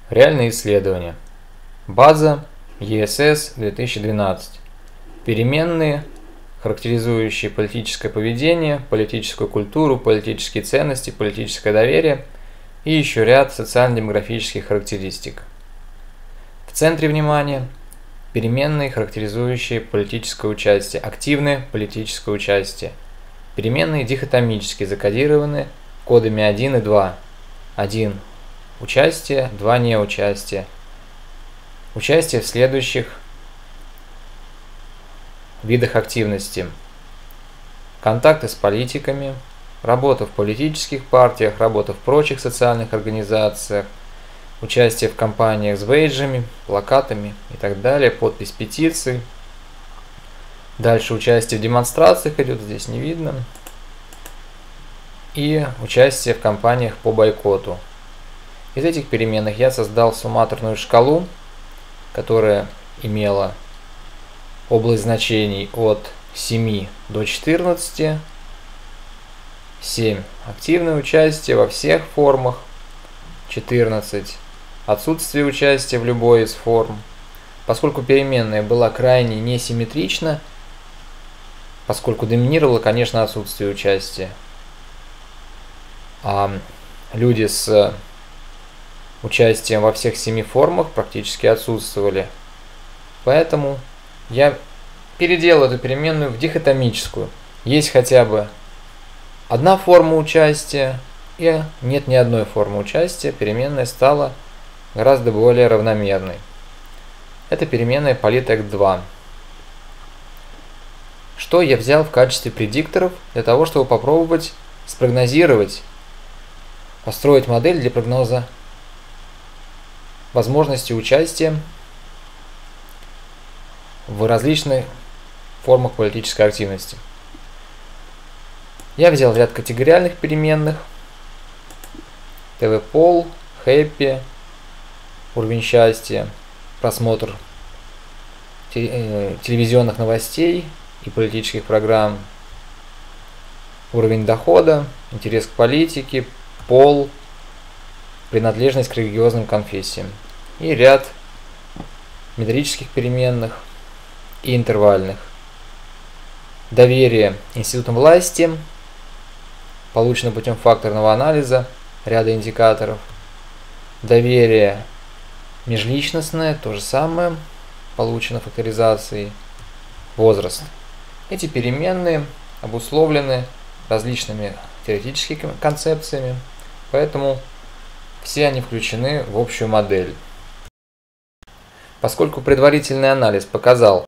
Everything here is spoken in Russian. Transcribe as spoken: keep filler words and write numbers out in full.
Реальные исследования. База и эс эс две тысячи двенадцать. Переменные, характеризующие политическое поведение, политическую культуру, политические ценности, политическое доверие и еще ряд социально-демографических характеристик. В центре внимания переменные, характеризующие политическое участие, активное политическое участие. Переменные дихотомически закодированы кодами один и два. один – участие, два – неучастие. Участие в следующих видах активности: контакты с политиками, работа в политических партиях, работа в прочих социальных организациях, участие в кампаниях с бейджами, плакатами и так далее, подпись петиций. Дальше участие в демонстрациях идет, здесь не видно. И участие в кампаниях по бойкоту. Из этих переменных я создал сумматорную шкалу, которая имела область значений от семи до четырнадцати. семь – активное участие во всех формах. четырнадцать – отсутствие участия в любой из форм. Поскольку переменная была крайне несимметрична, поскольку доминировало, конечно, отсутствие участия, а люди с участием во всех семи формах практически отсутствовали. Поэтому я переделал эту переменную в дихотомическую. Есть хотя бы одна форма участия, и нет ни одной формы участия, переменная стала гораздо более равномерной. Это переменная политэк два. Что я взял в качестве предикторов для того, чтобы попробовать спрогнозировать, построить модель для прогноза возможности участия в различных формах политической активности. Я взял ряд категориальных переменных: ТВ-пол, хэппи, уровень счастья, просмотр телевизионных новостей и политических программ, уровень дохода, интерес к политике, пол, принадлежность к религиозным конфессиям и ряд метрических переменных и интервальных. Доверие институтам власти получено путем факторного анализа ряда индикаторов. Доверие межличностное, то же самое, получено факторизацией. Возраст. Эти переменные обусловлены различными теоретическими концепциями, поэтому все они включены в общую модель. Поскольку предварительный анализ показал,